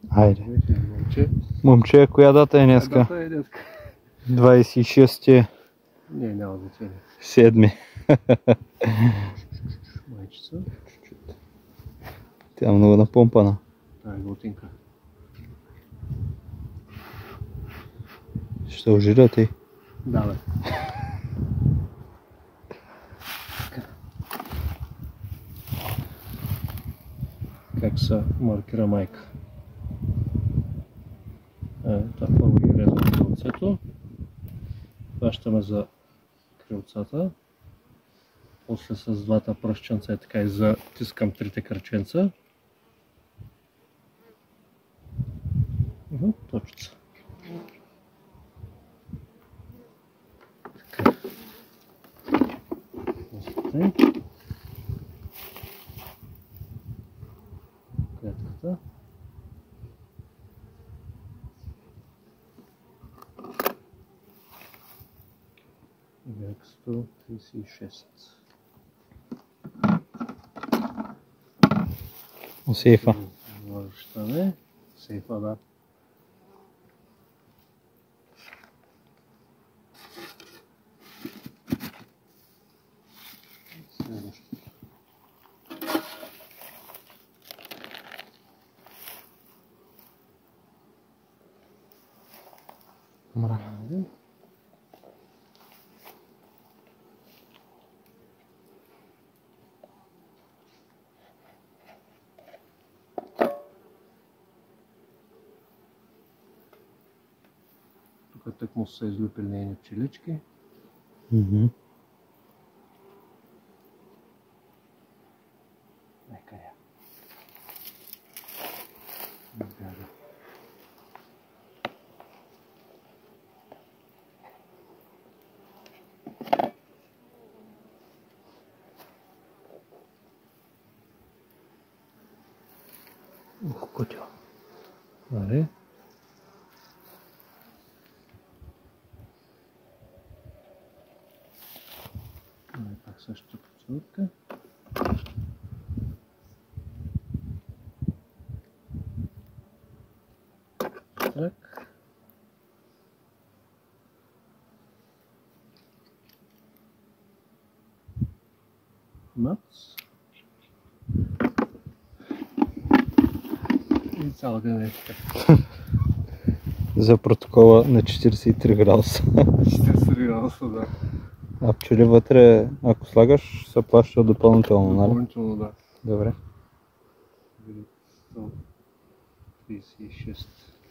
Хайде. Момче. Момче, коя дата е днеска? Дата е днеска. 26 Не, няма значение. 7. Майчица. Тя е много напомпана. Това е готинка. Ще ожира ти. Да, бе. Как са маркера майка. Това първо ги резвам крилцето. Хващаме за крилцата. После с двата пръстченца и така и затискам трите кръченца. Точица. Така. Клетката. Век 136. Сейфа. Връщане. Сейфа, да. Следващото. Мра. Тук тъкмо са излюпили нейни пчелички. Нека я. Бяга. Котя. Нали? Пак същата процедурка. Трък. Мац. И цяла генетика. За протокола на 43 градуса. 43 градуса, да. А пчели вътре, ако слагаш, се плаща допълнително, нали? Допълнително, да. Добре. 136.